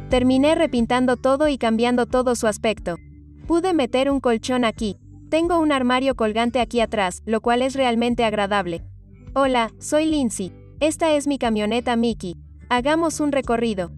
Terminé repintando todo y cambiando todo su aspecto. Pude meter un colchón aquí. Tengo un armario colgante aquí atrás, lo cual es realmente agradable. Hola, soy Lindsay. Esta es mi camioneta Mickey. Hagamos un recorrido.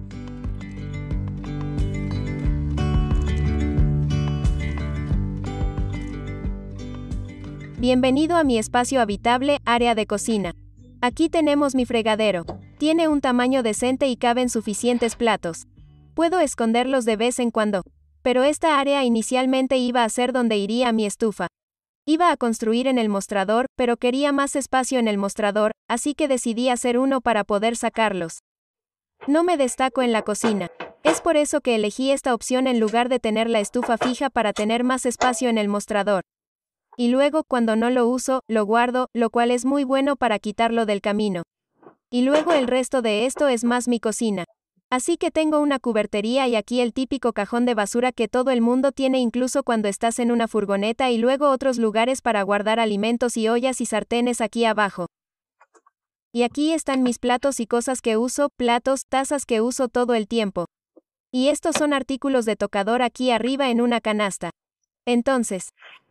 Bienvenido a mi espacio habitable, área de cocina. Aquí tenemos mi fregadero. Tiene un tamaño decente y caben suficientes platos. Puedo esconderlos de vez en cuando. Pero esta área inicialmente iba a ser donde iría mi estufa. Iba a construir en el mostrador, pero quería más espacio en el mostrador, así que decidí hacer uno para poder sacarlos. No me destaco en la cocina. Es por eso que elegí esta opción en lugar de tener la estufa fija para tener más espacio en el mostrador. Y luego, cuando no lo uso, lo guardo, lo cual es muy bueno para quitarlo del camino. Y luego el resto de esto es más mi cocina. Así que tengo una cubertería y aquí el típico cajón de basura que todo el mundo tiene incluso cuando estás en una furgoneta y luego otros lugares para guardar alimentos y ollas y sartenes aquí abajo. Y aquí están mis platos y cosas que uso, platos, tazas que uso todo el tiempo. Y estos son artículos de tocador aquí arriba en una canasta. Entonces,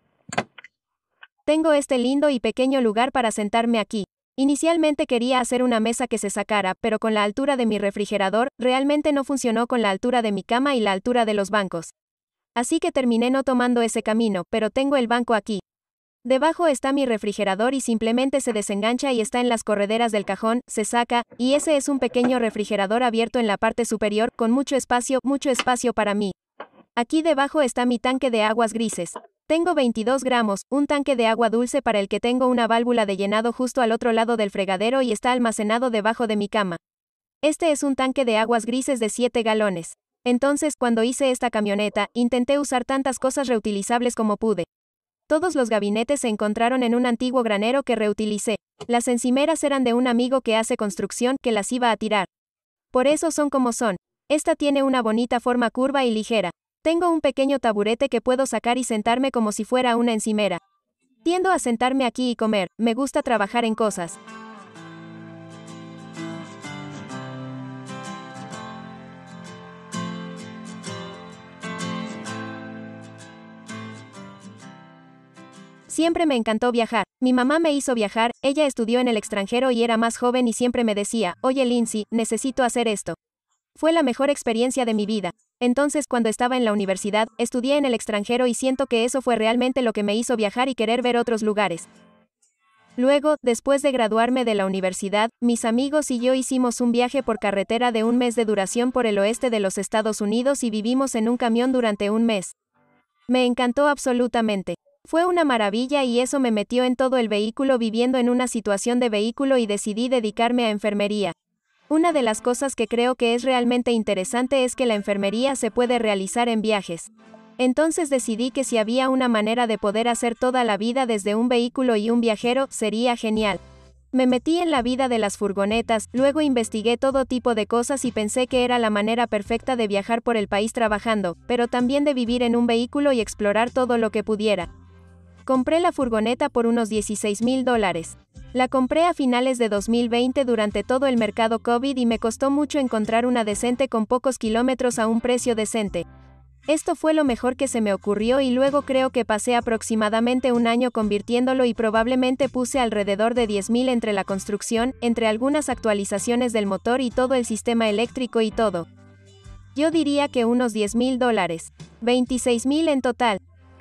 tengo este lindo y pequeño lugar para sentarme aquí. Inicialmente quería hacer una mesa que se sacara, pero con la altura de mi refrigerador, realmente no funcionó con la altura de mi cama y la altura de los bancos. Así que terminé no tomando ese camino, pero tengo el banco aquí. Debajo está mi refrigerador y simplemente se desengancha y está en las correderas del cajón, se saca, y ese es un pequeño refrigerador abierto en la parte superior, con mucho espacio para mí. Aquí debajo está mi tanque de aguas grises. Tengo 22 gramos, un tanque de agua dulce para el que tengo una válvula de llenado justo al otro lado del fregadero y está almacenado debajo de mi cama. Este es un tanque de aguas grises de 7 galones. Entonces, cuando hice esta camioneta, intenté usar tantas cosas reutilizables como pude. Todos los gabinetes se encontraron en un antiguo granero que reutilicé. Las encimeras eran de un amigo que hace construcción que las iba a tirar. Por eso son como son. Esta tiene una bonita forma curva y ligera. Tengo un pequeño taburete que puedo sacar y sentarme como si fuera una encimera. Tiendo a sentarme aquí y comer, me gusta trabajar en cosas. Siempre me encantó viajar. Mi mamá me hizo viajar, ella estudió en el extranjero y era más joven y siempre me decía, oye Lindsay, necesito hacer esto. Fue la mejor experiencia de mi vida. Entonces, cuando estaba en la universidad, estudié en el extranjero y siento que eso fue realmente lo que me hizo viajar y querer ver otros lugares. Luego, después de graduarme de la universidad, mis amigos y yo hicimos un viaje por carretera de un mes de duración por el oeste de los Estados Unidos y vivimos en un camión durante un mes. Me encantó absolutamente. Fue una maravilla y eso me metió en todo el vehículo viviendo en una situación de vehículo y decidí dedicarme a enfermería. Una de las cosas que creo que es realmente interesante es que la enfermería se puede realizar en viajes. Entonces decidí que si había una manera de poder hacer toda la vida desde un vehículo y un viajero, sería genial. Me metí en la vida de las furgonetas, luego investigué todo tipo de cosas y pensé que era la manera perfecta de viajar por el país trabajando, pero también de vivir en un vehículo y explorar todo lo que pudiera. Compré la furgoneta por unos $16,000. La compré a finales de 2020 durante todo el mercado COVID y me costó mucho encontrar una decente con pocos kilómetros a un precio decente. Esto fue lo mejor que se me ocurrió y luego creo que pasé aproximadamente un año convirtiéndolo y probablemente puse alrededor de 10,000 entre la construcción, entre algunas actualizaciones del motor y todo el sistema eléctrico y todo. Yo diría que unos $10,000. 26,000 en total.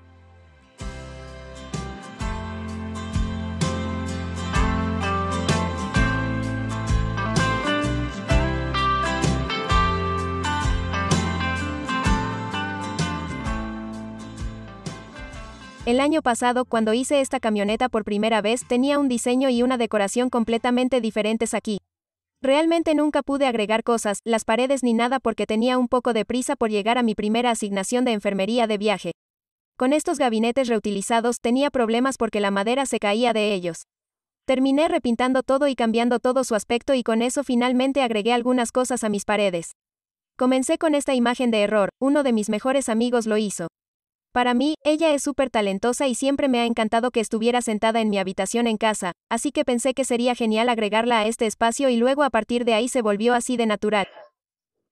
El año pasado, cuando hice esta camioneta por primera vez, tenía un diseño y una decoración completamente diferentes aquí. Realmente nunca pude agregar cosas, las paredes ni nada porque tenía un poco de prisa por llegar a mi primera asignación de enfermería de viaje. Con estos gabinetes reutilizados tenía problemas porque la madera se caía de ellos. Terminé repintando todo y cambiando todo su aspecto y con eso finalmente agregué algunas cosas a mis paredes. Comencé con esta imagen de error, uno de mis mejores amigos lo hizo. Para mí, ella es súper talentosa y siempre me ha encantado que estuviera sentada en mi habitación en casa, así que pensé que sería genial agregarla a este espacio y luego a partir de ahí se volvió así de natural.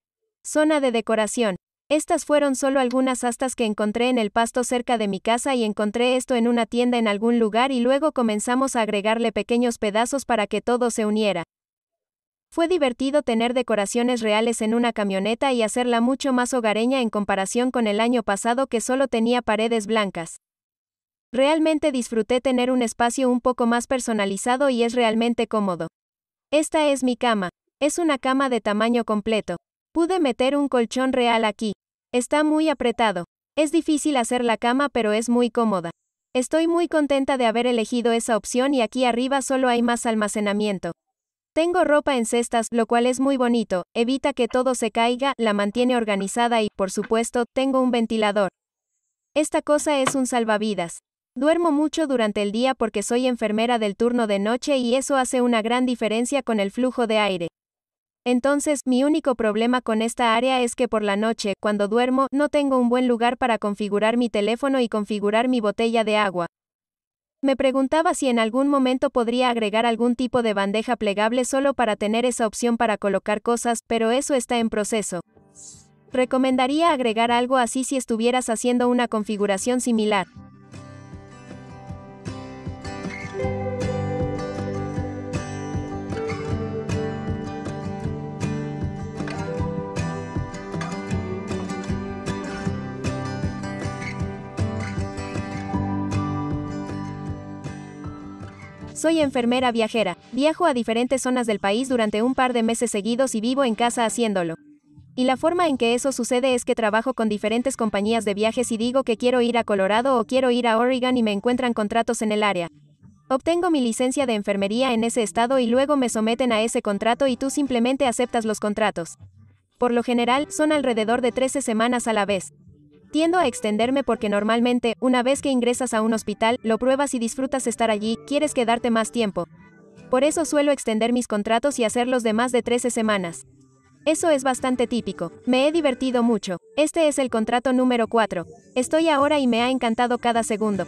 Zona de decoración. Estas fueron solo algunas astas que encontré en el pasto cerca de mi casa y encontré esto en una tienda en algún lugar y luego comenzamos a agregarle pequeños pedazos para que todo se uniera. Fue divertido tener decoraciones reales en una camioneta y hacerla mucho más hogareña en comparación con el año pasado que solo tenía paredes blancas. Realmente disfruté tener un espacio un poco más personalizado y es realmente cómodo. Esta es mi cama. Es una cama de tamaño completo. Pude meter un colchón real aquí. Está muy apretado. Es difícil hacer la cama pero es muy cómoda. Estoy muy contenta de haber elegido esa opción y aquí arriba solo hay más almacenamiento. Tengo ropa en cestas, lo cual es muy bonito, evita que todo se caiga, la mantiene organizada y, por supuesto, tengo un ventilador. Esta cosa es un salvavidas. Duermo mucho durante el día porque soy enfermera del turno de noche y eso hace una gran diferencia con el flujo de aire. Entonces, mi único problema con esta área es que por la noche, cuando duermo, no tengo un buen lugar para configurar mi teléfono y configurar mi botella de agua. Me preguntaba si en algún momento podría agregar algún tipo de bandeja plegable solo para tener esa opción para colocar cosas, pero eso está en proceso. Recomendaría agregar algo así si estuvieras haciendo una configuración similar. Soy enfermera viajera, viajo a diferentes zonas del país durante un par de meses seguidos y vivo en casa haciéndolo. Y la forma en que eso sucede es que trabajo con diferentes compañías de viajes y digo que quiero ir a Colorado o quiero ir a Oregon y me encuentran contratos en el área. Obtengo mi licencia de enfermería en ese estado y luego me someten a ese contrato y tú simplemente aceptas los contratos. Por lo general, son alrededor de 13 semanas a la vez. Tiendo a extenderme porque normalmente, una vez que ingresas a un hospital, lo pruebas y disfrutas estar allí, quieres quedarte más tiempo. Por eso suelo extender mis contratos y hacerlos de más de 13 semanas. Eso es bastante típico. Me he divertido mucho. Este es el contrato número 4. Estoy ahora y me ha encantado cada segundo.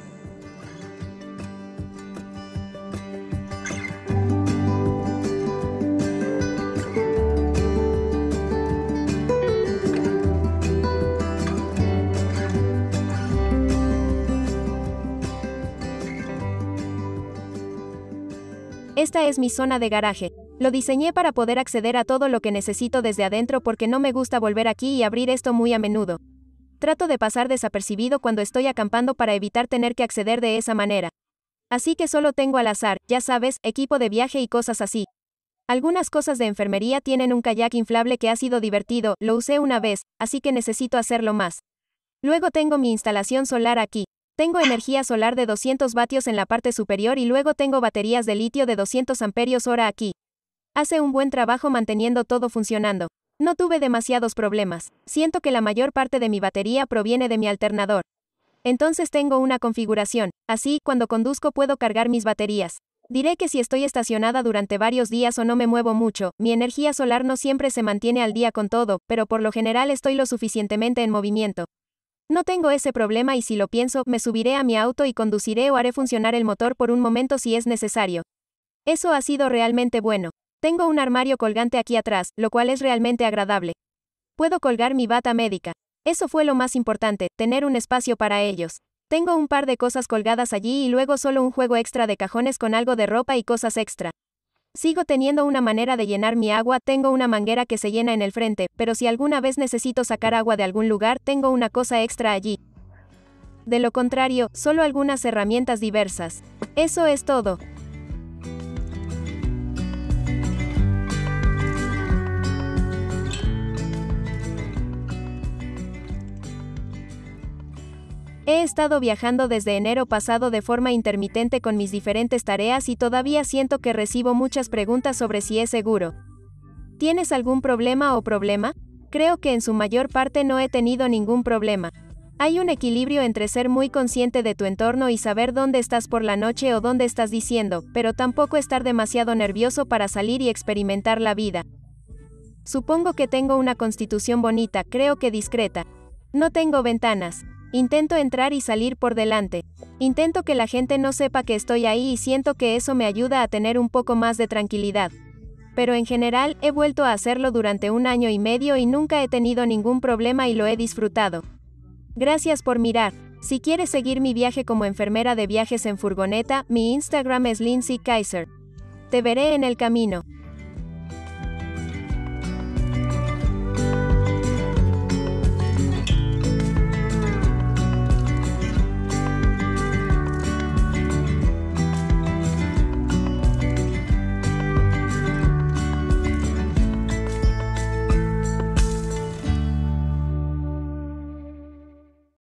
Esta es mi zona de garaje. Lo diseñé para poder acceder a todo lo que necesito desde adentro porque no me gusta volver aquí y abrir esto muy a menudo. Trato de pasar desapercibido cuando estoy acampando para evitar tener que acceder de esa manera. Así que solo tengo al azar, ya sabes, equipo de viaje y cosas así. Algunas cosas de enfermería tienen un kayak inflable que ha sido divertido, lo usé una vez, así que necesito hacerlo más. Luego tengo mi instalación solar aquí. Tengo energía solar de 200 vatios en la parte superior y luego tengo baterías de litio de 200 amperios hora aquí. Hace un buen trabajo manteniendo todo funcionando. No tuve demasiados problemas. Siento que la mayor parte de mi batería proviene de mi alternador. Entonces tengo una configuración. Así, cuando conduzco puedo cargar mis baterías. Diré que si estoy estacionada durante varios días o no me muevo mucho, mi energía solar no siempre se mantiene al día con todo, pero por lo general estoy lo suficientemente en movimiento. No tengo ese problema y si lo pienso, me subiré a mi auto y conduciré o haré funcionar el motor por un momento si es necesario. Eso ha sido realmente bueno. Tengo un armario colgante aquí atrás, lo cual es realmente agradable. Puedo colgar mi bata médica. Eso fue lo más importante, tener un espacio para ellos. Tengo un par de cosas colgadas allí y luego solo un juego extra de cajones con algo de ropa y cosas extra. Sigo teniendo una manera de llenar mi agua, tengo una manguera que se llena en el frente, pero si alguna vez necesito sacar agua de algún lugar, tengo una cosa extra allí. De lo contrario, solo algunas herramientas diversas. Eso es todo. He estado viajando desde enero pasado de forma intermitente con mis diferentes tareas y todavía siento que recibo muchas preguntas sobre si es seguro. ¿Tienes algún problema o problema? Creo que en su mayor parte no he tenido ningún problema. Hay un equilibrio entre ser muy consciente de tu entorno y saber dónde estás por la noche o dónde estás diciendo, pero tampoco estar demasiado nervioso para salir y experimentar la vida. Supongo que tengo una constitución bonita, creo que discreta. No tengo ventanas. Intento entrar y salir por delante. Intento que la gente no sepa que estoy ahí y siento que eso me ayuda a tener un poco más de tranquilidad. pero en general he vuelto a hacerlo durante 1 año y medio y nunca he tenido ningún problema y lo he disfrutado. Gracias por mirar. Si quieres seguir mi viaje como enfermera de viajes en furgoneta, mi Instagram es Lindsay Kaiser. Te veré en el camino.